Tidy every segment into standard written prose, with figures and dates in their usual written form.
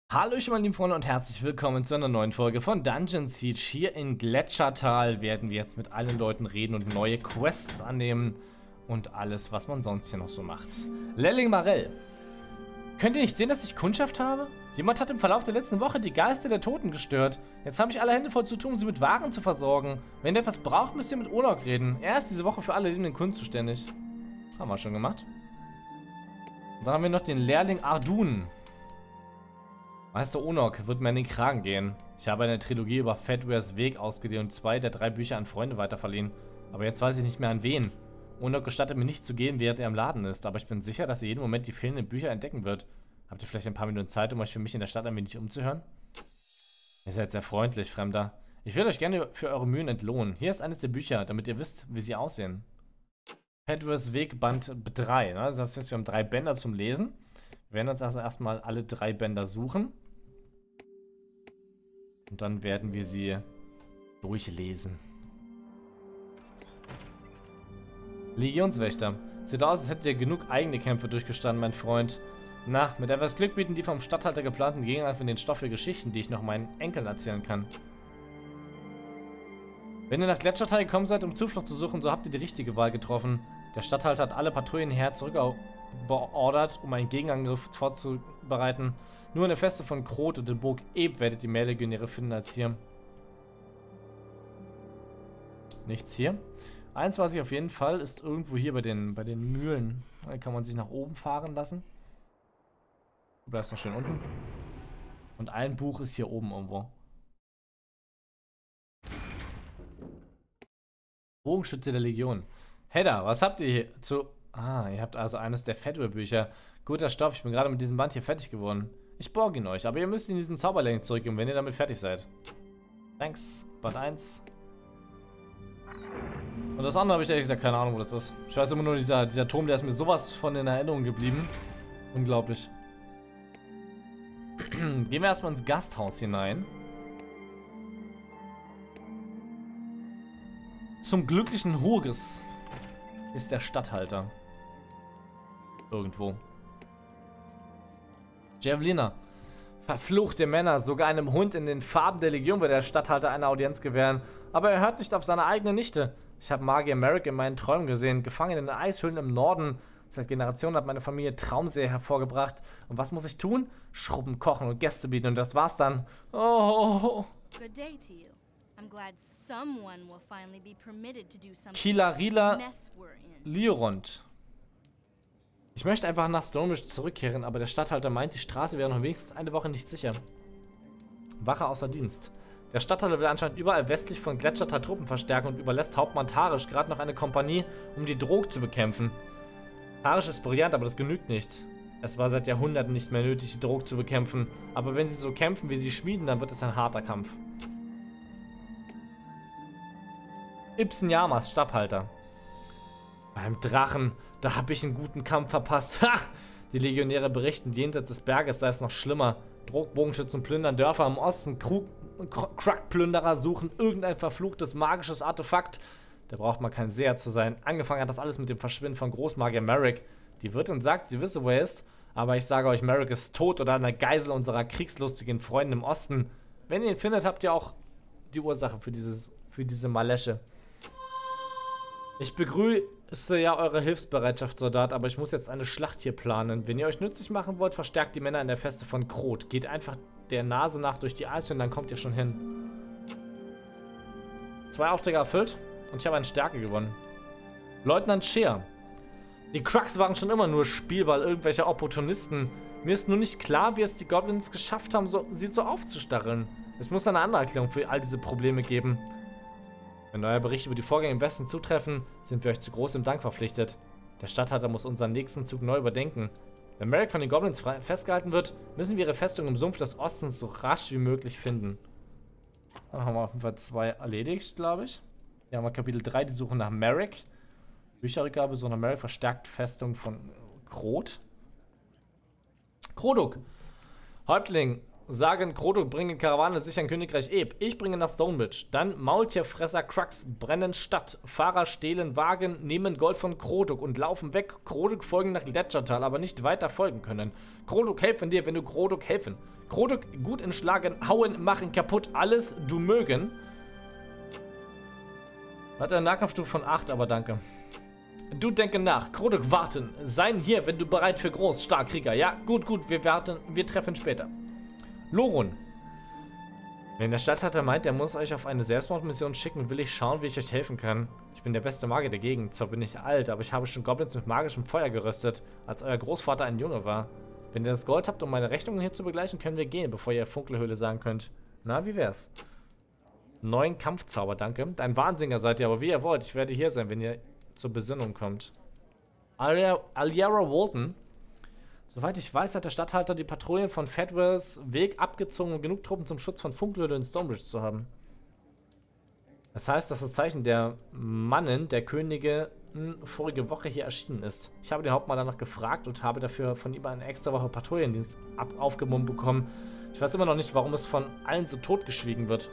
Hallo meine lieben Freunde und herzlich willkommen zu einer neuen Folge von Dungeon Siege. Hier in Gletschertal werden wir jetzt mit allen Leuten reden und neue Quests annehmen und alles, was man sonst hier noch so macht. Lelling Marell. Könnt ihr nicht sehen, dass ich Kundschaft habe? Jemand hat im Verlauf der letzten Woche die Geister der Toten gestört. Jetzt habe ich alle Hände voll zu tun, um sie mit Waren zu versorgen. Wenn ihr etwas braucht, müsst ihr mit Onok reden. Er ist diese Woche für alle lebenden Kunden zuständig. Haben wir schon gemacht. Und dann haben wir noch den Lehrling Ardun. Meister Onok wird mir in den Kragen gehen. Ich habe eine Trilogie über Fedwares Weg ausgedehnt und 2 der 3 Bücher an Freunde weiterverliehen. Aber jetzt weiß ich nicht mehr an wen. Onok gestattet mir nicht zu gehen, während er im Laden ist, aber ich bin sicher, dass er jeden Moment die fehlenden Bücher entdecken wird. Habt ihr vielleicht ein paar Minuten Zeit, um euch für mich in der Stadt ein wenig umzuhören? Ihr seid sehr freundlich, Fremder. Ich will euch gerne für eure Mühen entlohnen. Hier ist eines der Bücher, damit ihr wisst, wie sie aussehen. Fedwares Weg Band 3. Ne? Das heißt, wir haben 3 Bänder zum Lesen. Wir werden uns also erstmal alle 3 Bänder suchen. Und dann werden wir sie durchlesen. Legionswächter. Sieht aus, als hättet ihr genug eigene Kämpfe durchgestanden, mein Freund. Na, mit etwas Glück bieten die vom Statthalter geplanten Gegenangriff den Stoff für Geschichten, die ich noch meinen Enkeln erzählen kann. Wenn ihr nach Gletschertal gekommen seid, um Zuflucht zu suchen, so habt ihr die richtige Wahl getroffen. Der Statthalter hat alle Patrouillen her zurückbeordert, um einen Gegenangriff vorzubereiten. Nur in der Feste von Krot und in Burg Eb werdet ihr mehr Legionäre finden als hier. Nichts hier. Eins weiß ich auf jeden Fall, ist irgendwo hier bei den Mühlen. Da kann man sich nach oben fahren lassen. Du bleibst noch schön unten. Und ein Buch ist hier oben irgendwo. Bogenschütze der Legion. Hedda, was habt ihr hier zu... Ah, ihr habt also eines der Fedware-Bücher. Guter Stoff, ich bin gerade mit diesem Band hier fertig geworden. Ich borge ihn euch, aber ihr müsst ihn in diesem Zauberlehrling zurückgeben, wenn ihr damit fertig seid. Thanks. Band 1. Und das andere habe ich ehrlich gesagt keine Ahnung, wo das ist. Ich weiß immer nur, dieser Turm, der ist mir sowas von in Erinnerung geblieben. Unglaublich. Gehen wir erstmal ins Gasthaus hinein. Zum glücklichen Hurges ist der Statthalter. Irgendwo. Javelina. Verfluchte Männer, sogar einem Hund in den Farben der Legion wird der Statthalter eine Audienz gewähren. Aber er hört nicht auf seine eigene Nichte. Ich habe Magier Merrick in meinen Träumen gesehen, gefangen in den Eishöhlen im Norden. Seit Generationen hat meine Familie Traumseher hervorgebracht. Und was muss ich tun? Schrubben, kochen und Gäste bieten und das war's dann. Oh. Good day to you. I'm glad someone will finally be permitted to do something. Kilarila Liorond. Ich möchte einfach nach Stonebridge zurückkehren, aber der Statthalter meint, die Straße wäre noch wenigstens eine Woche nicht sicher. Wache außer Dienst. Der Statthalter will anscheinend überall westlich von Gletschertal Truppen verstärken und überlässt Hauptmann Tarisch gerade noch eine Kompanie, um die Drog zu bekämpfen. Tarisch ist brillant, aber das genügt nicht. Es war seit Jahrhunderten nicht mehr nötig, die Drog zu bekämpfen, aber wenn sie so kämpfen, wie sie schmieden, dann wird es ein harter Kampf. Ibsen Yamas, Statthalter. Beim Drachen, da habe ich einen guten Kampf verpasst. Ha! Die Legionäre berichten, jenseits des Berges sei es noch schlimmer. Drogbogenschützen plündern Dörfer im Osten, Krug-Plünderer suchen irgendein verfluchtes magisches Artefakt. Da braucht man kein Seher zu sein. Angefangen hat das alles mit dem Verschwinden von Großmagier Merrick. Die Wirtin sagt, sie wisse, wo er ist, aber ich sage euch, Merrick ist tot oder eine Geisel unserer kriegslustigen Freunde im Osten. Wenn ihr ihn findet, habt ihr auch die Ursache für diese Malesche. Ich begrüße ja eure Hilfsbereitschaft, Soldat, aber ich muss jetzt eine Schlacht hier planen. Wenn ihr euch nützlich machen wollt, verstärkt die Männer in der Feste von Krot. Geht einfach der Nase nach durch die Eishöhlen, dann kommt ihr schon hin. 2 Aufträge erfüllt und ich habe eine Stärke gewonnen. Leutnant Scheer. Die Crux waren schon immer nur Spielball irgendwelcher Opportunisten. Mir ist nur nicht klar, wie es die Goblins geschafft haben, sie so aufzustacheln. Es muss eine andere Erklärung für all diese Probleme geben. Wenn euer Bericht über die Vorgänge im Westen zutreffen, sind wir euch zu großem Dank verpflichtet. Der Statthalter muss unseren nächsten Zug neu überdenken. Wenn Merrick von den Goblins festgehalten wird, müssen wir ihre Festung im Sumpf des Ostens so rasch wie möglich finden. Dann haben wir auf jeden Fall 2 erledigt, glaube ich. Hier haben wir Kapitel 3, die Suche nach Merrick. Bücherrückgabe, Suche nach Merrick, verstärkt Festung von Krot. Kroduk. Häuptling sagen, Krodok bringe Karawane sicher in Königreich Eb. Ich bringe nach Stonebridge. Dann Maultierfresser Crux brennen Stadt. Fahrer stehlen Wagen, nehmen Gold von Krodok und laufen weg. Krodok folgen nach Gletschertal, aber nicht weiter folgen können. Krodok helfen dir, wenn du Krodok helfen. Krodok gut entschlagen, hauen, machen kaputt, alles du mögen. Hat eine Nahkampfstufe von 8, aber danke. Du denke nach. Krodok warten. Sein hier, wenn du bereit für groß. Stark, Krieger. Ja, gut, wir warten. Wir treffen später. Lorun. Wenn der Statthalter meint, er muss euch auf eine Selbstmordmission schicken, will ich schauen, wie ich euch helfen kann. Ich bin der beste Magier der Gegend. Zwar bin ich alt, aber ich habe schon Goblins mit magischem Feuer geröstet, als euer Großvater ein Junge war. Wenn ihr das Gold habt, um meine Rechnungen hier zu begleichen, können wir gehen, bevor ihr Funkelhöhle sagen könnt. Na, wie wär's? 9 Kampfzauber, danke. Ein Wahnsinniger seid ihr, aber wie ihr wollt. Ich werde hier sein, wenn ihr zur Besinnung kommt. Aliara Walton. Soweit ich weiß, hat der Statthalter die Patrouillen von Fedwells Weg abgezogen, um genug Truppen zum Schutz von Funkelhöhle in Stonebridge zu haben. Das heißt, dass das Zeichen der Mannen der Könige vorige Woche hier erschienen ist. Ich habe den Hauptmann danach gefragt und habe dafür von ihm eine extra Woche Patrouillendienst aufgemummt bekommen. Ich weiß immer noch nicht, warum es von allen so totgeschwiegen wird.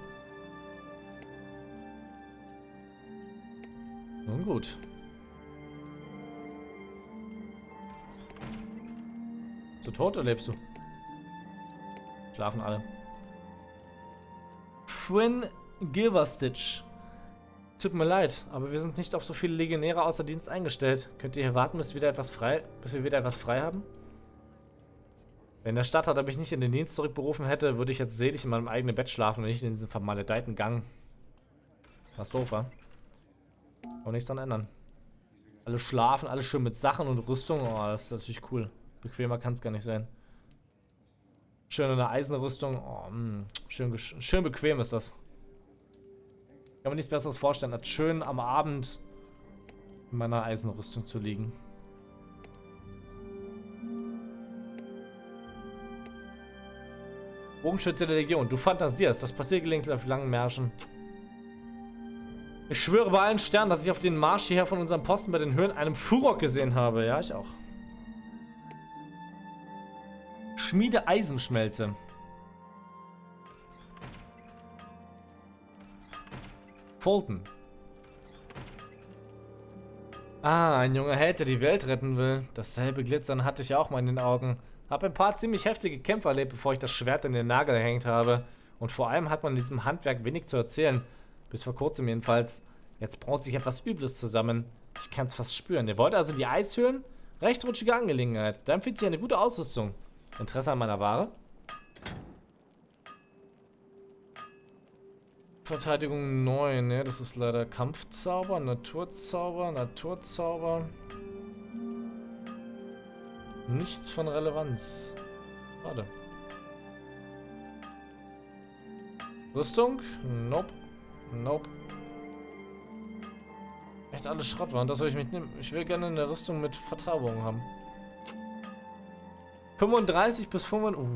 Nun gut. Bist du tot oder lebst du? Schlafen alle. Fwyn Gilverstitch. Tut mir leid, aber wir sind nicht auf so viele Legionäre außer Dienst eingestellt. Könnt ihr hier warten, bis wir wieder etwas frei haben? Wenn der Statthalter mich nicht in den Dienst zurückberufen hätte, würde ich jetzt selig in meinem eigenen Bett schlafen und nicht in diesem vermaledeiten Gang. Was doof war. Und nichts dran ändern. Alle schlafen, alle schön mit Sachen und Rüstung. Oh, das ist natürlich cool. Bequemer kann es gar nicht sein. Schön in der Eisenrüstung. Oh, schön bequem ist das. Kann man nichts Besseres vorstellen, als schön am Abend in meiner Eisenrüstung zu liegen. Bogenschütze der Legion. Du fantasierst. Das passiert gelegentlich auf langen Märschen. Ich schwöre bei allen Sternen, dass ich auf den Marsch hierher von unserem Posten bei den Höhen einen Furok gesehen habe. Ja, ich auch. Schmiede Eisenschmelze. Fulton. Ah, ein junger Held, der die Welt retten will. Dasselbe Glitzern hatte ich auch mal in den Augen. Hab ein paar ziemlich heftige Kämpfe erlebt, bevor ich das Schwert in den Nagel gehängt habe. Und vor allem hat man in diesem Handwerk wenig zu erzählen. Bis vor kurzem jedenfalls. Jetzt braut sich etwas Übles zusammen. Ich kann es fast spüren. Ihr wollt also in die Eishöhlen? Recht rutschige Angelegenheit. Da empfiehlt sich eine gute Ausrüstung. Interesse an meiner Ware? Verteidigung 9, ne? Das ist leider Kampfzauber, Naturzauber, Naturzauber. Nichts von Relevanz. Schade. Rüstung? Nope. Nope. Echt alles Schrott waren. Das soll ich mitnehmen. Ich will gerne eine Rüstung mit Verzauberung haben. 35 bis 35.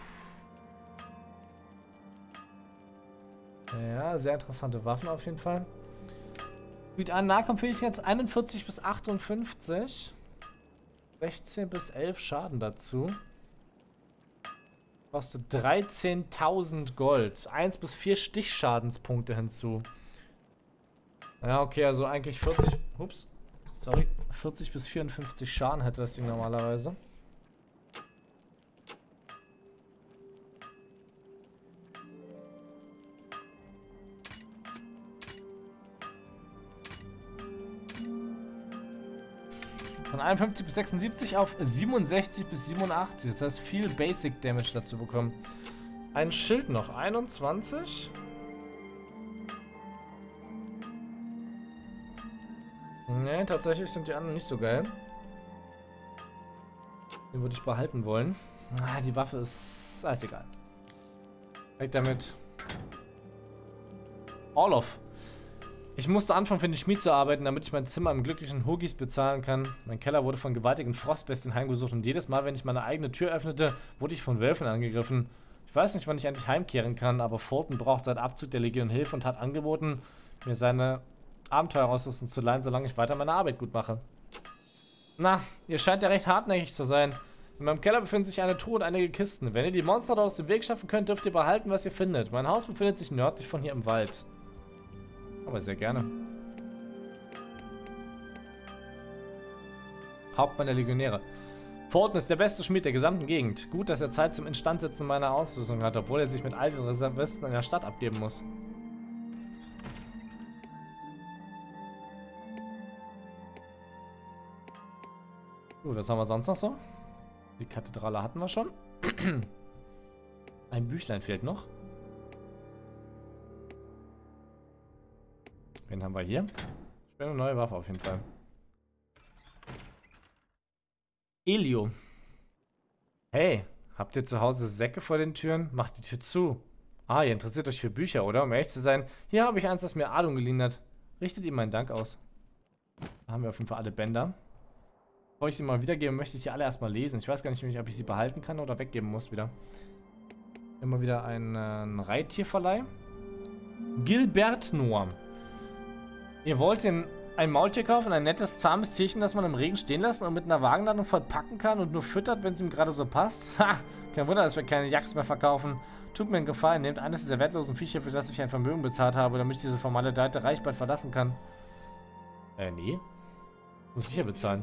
Ja, sehr interessante Waffen auf jeden Fall. Biet an Nahkampffähigkeit 41 bis 58. 16 bis 11 Schaden dazu. Kostet 13.000 Gold. 1 bis 4 Stichschadenspunkte hinzu. Ja, okay, also eigentlich 40. Ups. Sorry. 40 bis 54 Schaden hätte das Ding normalerweise. Von 51 bis 76 auf 67 bis 87. Das heißt, viel Basic Damage dazu bekommen. Ein Schild noch. 21. Ne, tatsächlich sind die anderen nicht so geil. Den würde ich behalten wollen. Ah, die Waffe ist... ist egal. Weg damit. Orloff. Ich musste anfangen, für den Schmied zu arbeiten, damit ich mein Zimmer im glücklichen Huggies bezahlen kann. Mein Keller wurde von gewaltigen Frostbestien heimgesucht und jedes Mal, wenn ich meine eigene Tür öffnete, wurde ich von Wölfen angegriffen. Ich weiß nicht, wann ich endlich heimkehren kann, aber Fulton braucht seit Abzug der Legion Hilfe und hat angeboten, mir seine Abenteuerausrüstung zu leihen, solange ich weiter meine Arbeit gut mache. Na, ihr scheint ja recht hartnäckig zu sein. In meinem Keller befinden sich eine Truhe und einige Kisten. Wenn ihr die Monster dort aus dem Weg schaffen könnt, dürft ihr behalten, was ihr findet. Mein Haus befindet sich nördlich von hier im Wald. Aber sehr gerne. Hauptmann der Legionäre. Forten ist der beste Schmied der gesamten Gegend. Gut, dass er Zeit zum Instandsetzen meiner Ausrüstung hat, obwohl er sich mit all den Reservisten in der Stadt abgeben muss. Gut, was haben wir sonst noch so? Die Kathedrale hatten wir schon. Ein Büchlein fehlt noch. Wen haben wir hier? Eine neue Waffe auf jeden Fall. Elio. Hey, habt ihr zu Hause Säcke vor den Türen? Macht die Tür zu. Ah, ihr interessiert euch für Bücher, oder? Um ehrlich zu sein, hier habe ich eins, das mir Adung geliehen hat. Richtet ihm meinen Dank aus. Da haben wir auf jeden Fall alle Bänder. Bevor ich sie mal wiedergebe, möchte ich sie alle erstmal lesen. Ich weiß gar nicht, ob ich sie behalten kann oder weggeben muss wieder. Immer wieder ein Reittierverleih. Gilbert Noir. Ihr wollt ein Maultier kaufen, ein nettes, zahmes Tierchen, das man im Regen stehen lassen und mit einer Wagenladung voll packen kann und nur füttert, wenn es ihm gerade so passt? Ha! Kein Wunder, dass wir keine Jacks mehr verkaufen. Tut mir einen Gefallen, nehmt eines dieser wertlosen Viecher, für das ich ein Vermögen bezahlt habe, damit ich diese vermaledeite Reich bald verlassen kann. Nee. Muss ich ja bezahlen.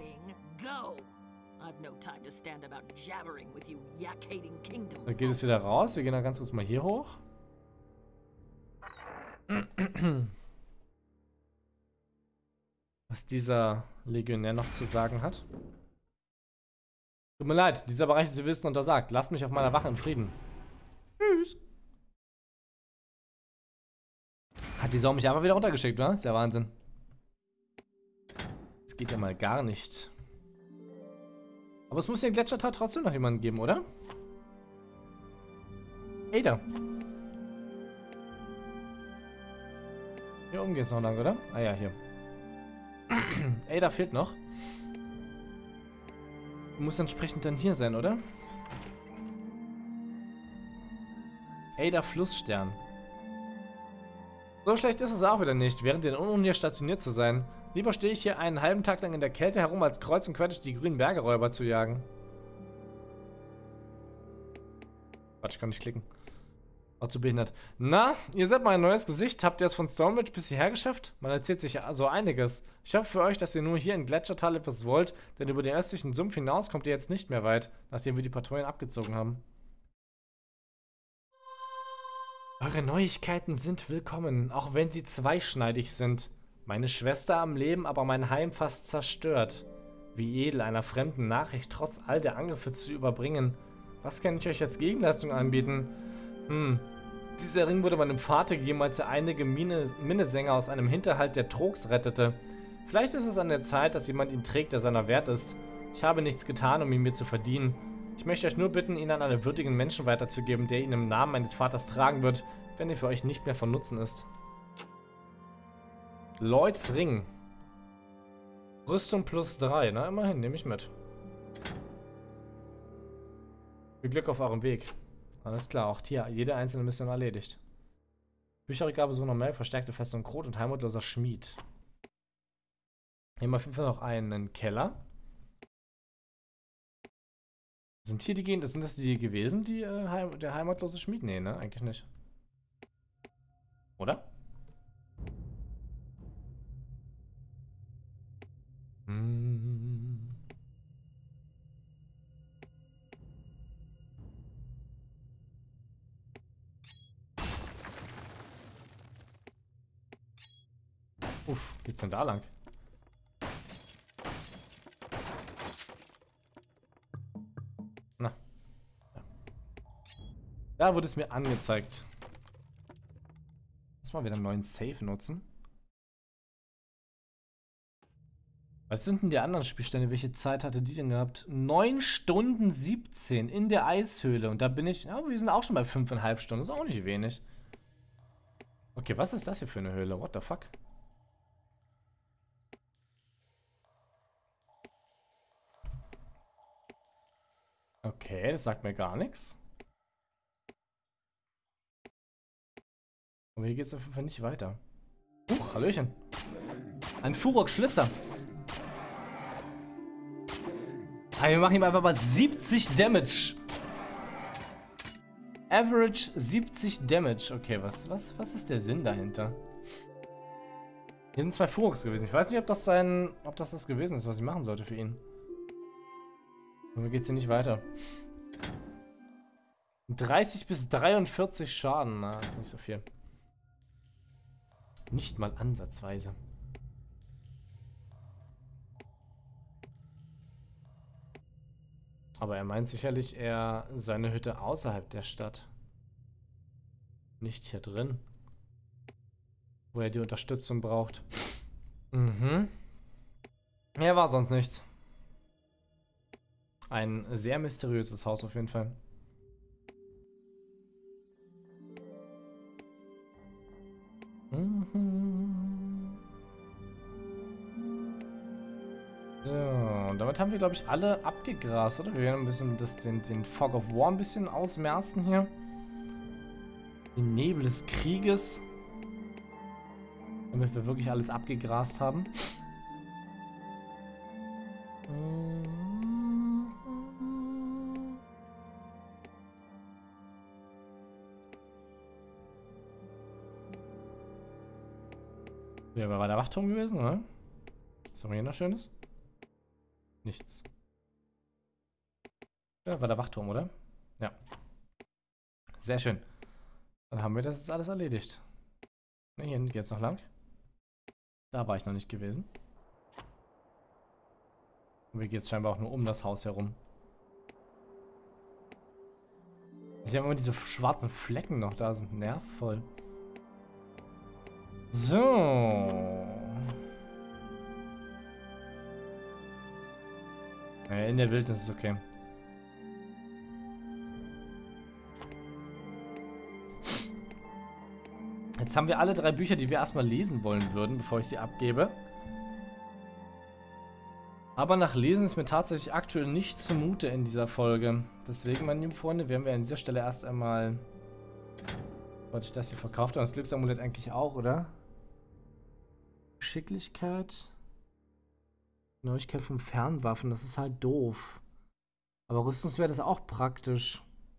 Da geht es wieder raus. Wir gehen dann ganz kurz mal hier hoch. Was dieser Legionär noch zu sagen hat. Tut mir leid, dieser Bereich ist Wissen untersagt. Lasst mich auf meiner Wache in Frieden. Tschüss. Hat die Sau mich einfach wieder runtergeschickt, wa? Ist ja Wahnsinn. Das geht ja mal gar nicht. Aber es muss ja Gletschertal trotzdem noch jemanden geben, oder? Ada. Hier oben geht's noch lang, oder? Ah ja, hier. Ada fehlt noch. Muss entsprechend dann hier sein, oder? Ada Flussstern. So schlecht ist es auch wieder nicht, während den Unruhen hier stationiert zu sein. Lieber stehe ich hier einen halben Tag lang in der Kälte herum, als kreuz und quer durch die grünen Bergeräuber zu jagen. Quatsch, ich kann nicht klicken. Auch zu behindert. Na, ihr seid mein neues Gesicht. Habt ihr es von Stormwich bis hierher geschafft? Man erzählt sich so einiges. Ich hoffe für euch, dass ihr nur hier in Gletschertal etwas wollt, denn über den östlichen Sumpf hinaus kommt ihr jetzt nicht mehr weit, nachdem wir die Patrouillen abgezogen haben. Eure Neuigkeiten sind willkommen, auch wenn sie zweischneidig sind. Meine Schwester am Leben, aber mein Heim fast zerstört. Wie edel, einer fremden Nachricht trotz all der Angriffe zu überbringen. Was kann ich euch als Gegenleistung anbieten? Dieser Ring wurde meinem Vater gegeben, als er einige Minnesänger aus einem Hinterhalt der Trogs rettete. Vielleicht ist es an der Zeit, dass jemand ihn trägt, der seiner wert ist. Ich habe nichts getan, um ihn mir zu verdienen. Ich möchte euch nur bitten, ihn an einen würdigen Menschen weiterzugeben, der ihn im Namen meines Vaters tragen wird, wenn er für euch nicht mehr von Nutzen ist. Lloyds Ring. Rüstung plus 3, na immerhin, nehme ich mit. Viel Glück auf eurem Weg. Alles klar, auch hier jede einzelne Mission erledigt. Bücherregabe so normal, verstärkte Festung Krot und heimatloser Schmied. Hier haben wir auf jeden Fall noch einen Keller. Sind hier die sind das die gewesen, die der heimatlose Schmied? Nee, ne? Eigentlich nicht. Oder? Uff, geht's denn da lang? Na. Da wurde es mir angezeigt. Lass mal wieder einen neuen Save nutzen. Was sind denn die anderen Spielstände? Welche Zeit hatte die denn gehabt? 9 Stunden 17 in der Eishöhle. Und da bin ich... Ja, wir sind auch schon bei 5,5 Stunden. Das ist auch nicht wenig. Okay, was ist das hier für eine Höhle? What the fuck? Okay, das sagt mir gar nichts. Aber hier geht es auf jeden Fall nicht weiter. Hallöchen. Ein Furok-Schlitzer. Aber wir machen ihm einfach mal 70 Damage. Average 70 Damage. Okay, was ist der Sinn dahinter? Hier sind 2 Furoks gewesen. Ich weiß nicht, ob das das gewesen ist, was ich machen sollte für ihn. Aber mir geht's hier nicht weiter. 30 bis 43 Schaden. Na, das ist nicht so viel. Nicht mal ansatzweise. Aber er meint sicherlich eher seine Hütte außerhalb der Stadt. Nicht hier drin. Wo er die Unterstützung braucht. Mhm. Ja, war sonst nichts. Ein sehr mysteriöses Haus auf jeden Fall. Mhm. So, und damit haben wir, glaube ich, alle abgegrast, oder? Wir werden ein bisschen den Fog of War ein bisschen ausmerzen hier. Den Nebel des Krieges. Damit wir wirklich alles abgegrast haben. Ja, war der Wachturm gewesen, oder? Was haben wir hier noch Schönes? Nichts. Ja, war der Wachturm, oder? Ja. Sehr schön. Dann haben wir das jetzt alles erledigt. Ne, hier geht's noch lang. Da war ich noch nicht gewesen. Und hier geht's scheinbar auch nur um das Haus herum. Ich habe immer diese schwarzen Flecken noch da, sind nervvoll. So. Ja, in der Wildnis ist okay. Jetzt haben wir alle 3 Bücher, die wir erstmal lesen wollen würden, bevor ich sie abgebe. Aber nach Lesen ist mir tatsächlich aktuell nicht zumute in dieser Folge. Deswegen, meine lieben Freunde, werden wir an dieser Stelle erst einmal... Wollte ich das hier verkauft haben? Das Glücksamulett eigentlich auch, oder? Geschicklichkeit. Neuigkeit von Fernwaffen, das ist halt doof. Aber Rüstungswert ist auch praktisch.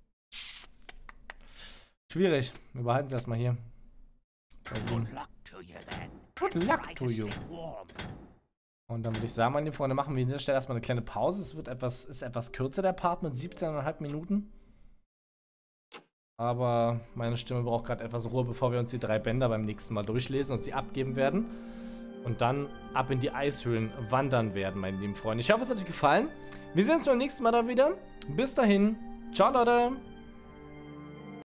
Schwierig. Wir behalten es erstmal hier. Good luck to you. Und dann würde ich sagen, meine Freunde, machen wir an dieser Stelle erstmal eine kleine Pause. Es wird ist etwas kürzer, der Part, mit 17,5 Minuten. Aber meine Stimme braucht gerade etwas Ruhe, bevor wir uns die 3 Bänder beim nächsten Mal durchlesen und sie abgeben werden. Und dann ab in die Eishöhlen wandern werden, meine lieben Freunde. Ich hoffe, es hat euch gefallen. Wir sehen uns beim nächsten Mal da wieder. Bis dahin. Ciao, Leute.